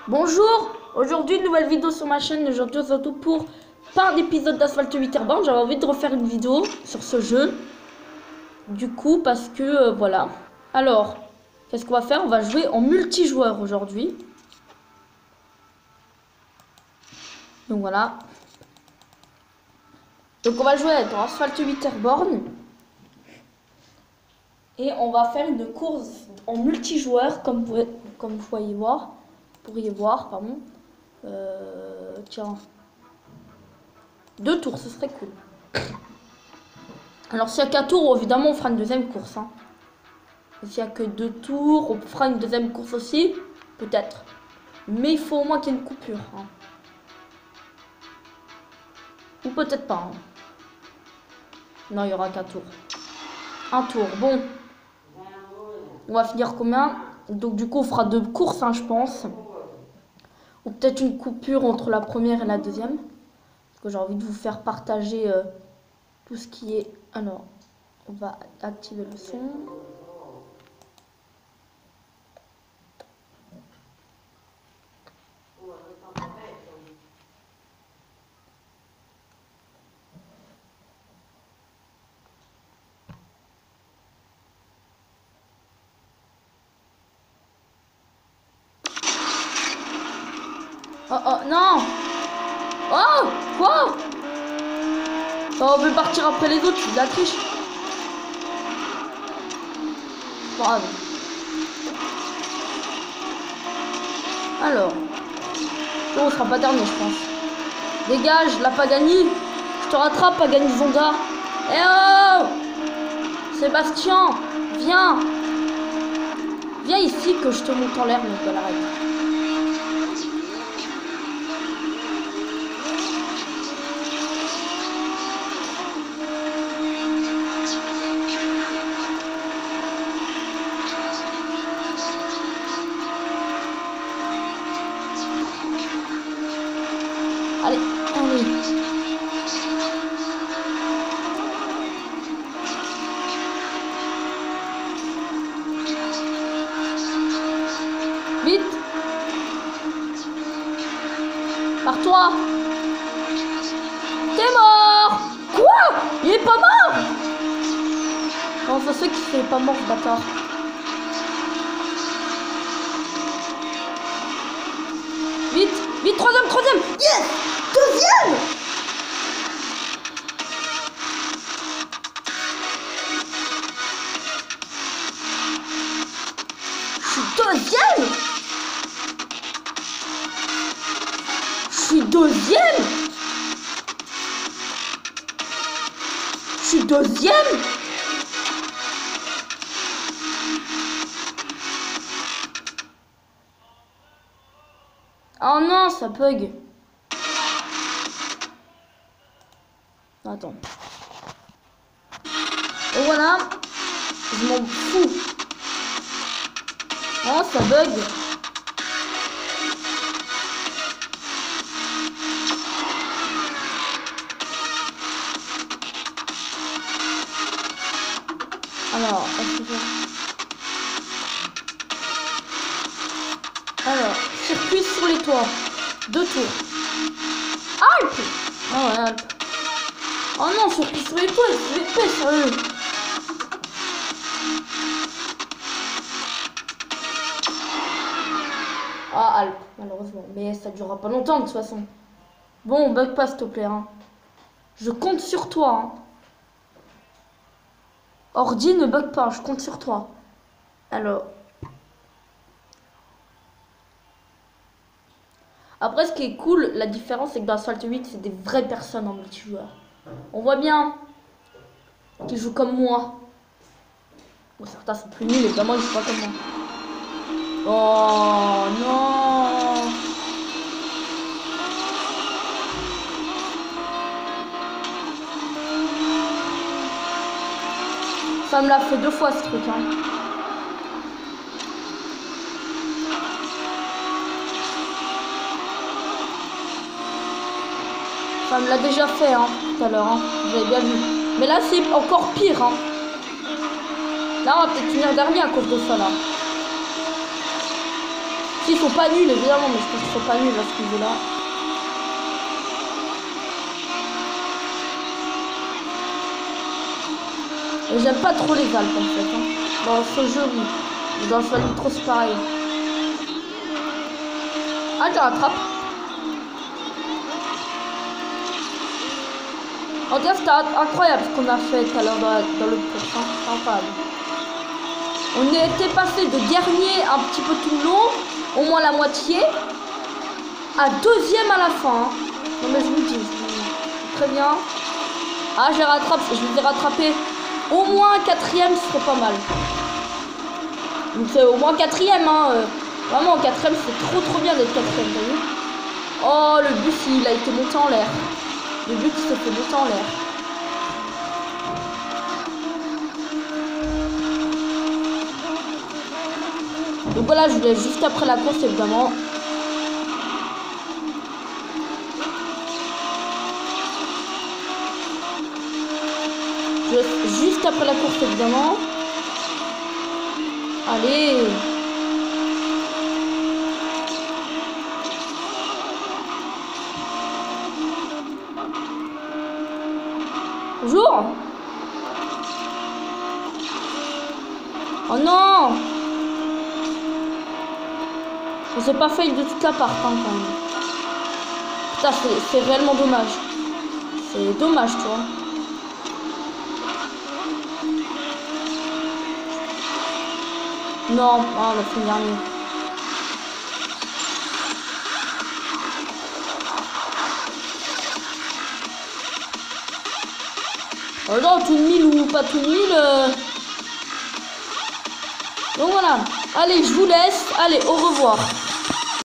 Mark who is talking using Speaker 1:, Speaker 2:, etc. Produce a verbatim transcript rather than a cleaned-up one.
Speaker 1: Bonjour, aujourd'hui une nouvelle vidéo sur ma chaîne. Aujourd'hui on se retrouve pour pas un épisode d'Asphalt huit Airborne. J'avais envie de refaire une vidéo sur ce jeu. Du coup parce que euh, voilà. Alors, qu'est-ce qu'on va faire? On va jouer en multijoueur aujourd'hui. Donc voilà. Donc on va jouer dans Asphalt huit Airborne. Et on va faire une course en multijoueur comme vous, comme vous voyez voir. Pourriez voir, pardon. Euh, tiens. Deux tours, ce serait cool. Alors s'il n'y a qu'un tour, évidemment on fera une deuxième course. Hein. S'il n'y a que deux tours, on fera une deuxième course aussi. Peut-être. Mais il faut au moins qu'il y ait une coupure. Hein. Ou peut-être pas. Hein. Non, il n'y aura qu'un tour. Un tour, bon. On va finir combien? Donc du coup on fera deux courses, hein, je pense. Ou peut-être une coupure entre la première et la deuxième. Parce que j'ai envie de vous faire partager euh, tout ce qui est... Alors, on va activer le son. Oh oh non. Oh quoi? Oh, on veut partir après les autres, c'est de la triche. Bravo. Alors, on sera pas dernier, je pense. Dégage, la Pagani. Je te rattrape, Pagani Zonda. Eh oh, Sébastien, viens. Viens ici que je te monte en l'air, mon gars, arrête. Allez, allez. Vite. Pars-toi. T'es mort. Quoi? Il est pas mort? Comment ça se fait qu'il est pas mort, ce bâtard? Vite, vite, troisième, troisième. Yes. Deuxième. Je suis deuxième. Je suis deuxième. Je suis deuxième. Oh non, ça bug. Attends. Et voilà. Je m'en fous. Oh, ça bug. Alors, Alors, circuit sur les toits. Deux tours. Alpes. Ah ouais, Alpes. Oh non, circuit sur les toits, c'est épais, sérieux. Ah, Alpes, malheureusement. Mais ça durera pas longtemps, de toute façon. Bon, bug pas, s'il te plaît. Hein. Je compte sur toi. Hein. Ordi, ne bug pas, je compte sur toi. Alors. Après, ce qui est cool, la différence, c'est que dans Asphalt huit, c'est des vraies personnes en multijoueur. On voit bien qu'ils jouent comme moi. Bon, certains sont plus nuls, évidemment, ils jouent pas comme moi. Oh non! Ça me l'a fait deux fois, ce truc, hein. Ça me l'a déjà fait, hein, tout à l'heure, hein. Vous avez bien vu. Mais là, c'est encore pire, hein. Là, on va peut-être finir dernier à cause de ça, là. S'ils sont pas nuls, évidemment, mais je pense qu'ils sont pas nuls à ce niveau-là. Et j'aime pas trop les Alpes en fait. Hein. Dans ce jeu, oui. Mais dans Fall Nitro, c'est pareil. Ah, je la rattrape. En tout cas, c'était incroyable ce qu'on a fait tout à l'heure dans, dans le course. Hein. C'est incroyable. On était passé de dernier un petit peu tout le long, au moins la moitié, à deuxième à la fin. Hein. Non mais je vous dis, je vous dis. Très bien. Ah, j'ai rattrapé, je les ai rattrapés. Au moins quatrième, ce serait pas mal. Donc c'est au moins quatrième, hein. Euh, vraiment, quatrième, c'est trop trop bien d'être quatrième, t'as vu? Oh, le bus, il a été monté en l'air. Le but, il s'est fait monter en l'air. Donc voilà, je voulais juste après la course, évidemment. Je laisse juste après la course, évidemment. Allez. Bonjour. Oh non. On s'est pas fail de toute la part, hein, quand même. Putain, c'est réellement dommage. C'est dommage, tu vois. Non, ah, on a fini dernier. Oh non, tout mille ou pas tout mille. Euh... Donc voilà. Allez, je vous laisse. Allez, au revoir.